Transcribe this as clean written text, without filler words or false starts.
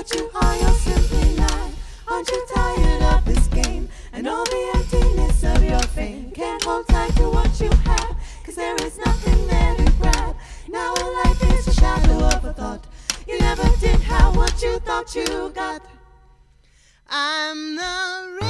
what you are, you're simply not. Aren't you tired of this game and all the emptiness of your fame? Can't hold tight to what you have, cause there is nothing there to grab. Now life is a shadow of a thought. You never did have what you thought you got. I'm the